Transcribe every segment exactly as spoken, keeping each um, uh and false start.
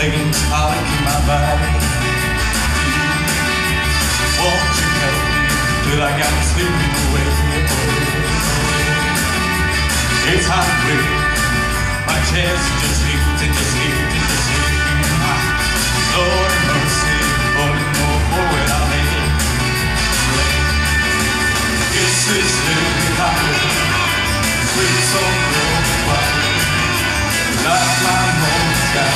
flames are in my body. Won't you help me till I got slipping away? It's hungry, my chest just heaves and just heaves and just heaves. Lord mercy, only know for where I lay. It's this little highway, sweet song goes by, like my moon sky,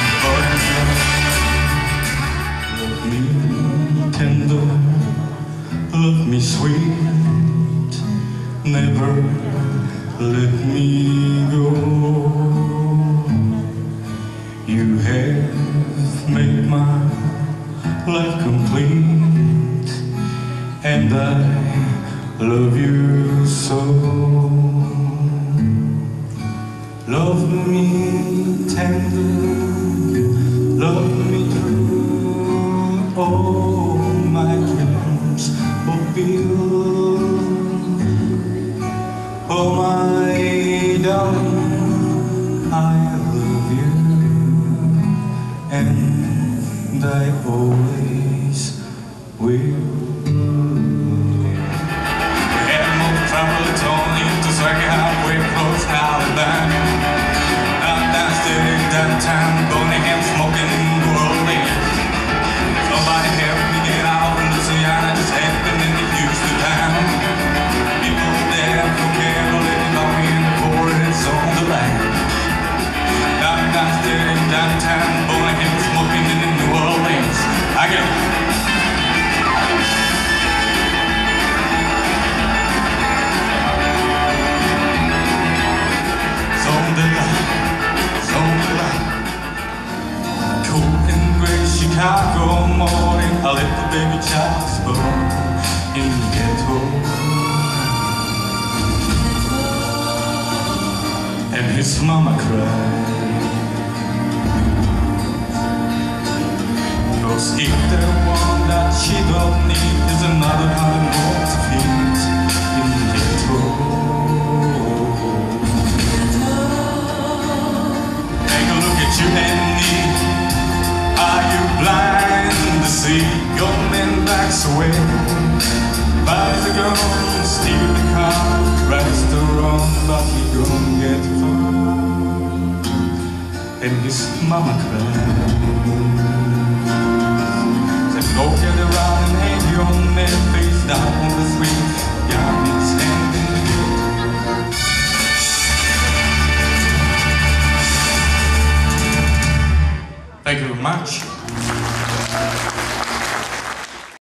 love me tender, love me sweet, never let me go. You have made my life complete, and I love you so. Love me tender, love me true, all my dreams fulfill. Oh my darling, I love you, and I always will. We had more trouble at all, need to strike a halfway close now and then. Now downstairs downtown, burning and smoking in the world. Somebody help me get out of Louisiana, just happened in the Houston town. People there who care for living long in the forest on the land. Now downstairs downtown, burning and smoking in New Orleans. I get Chicago morning, a little baby child was born in the ghetto, and his mama cried, 'cause if the one that she don't need is another hundred more to feed in the ghetto. Take a look at you and me. Are you blind to see your man backs away? Buys a gun, steal the car, restaurant, but he don't get far. And his mama cries, said go get around and hang your man face down on the street. Got his hand in the gate. Thank you very much.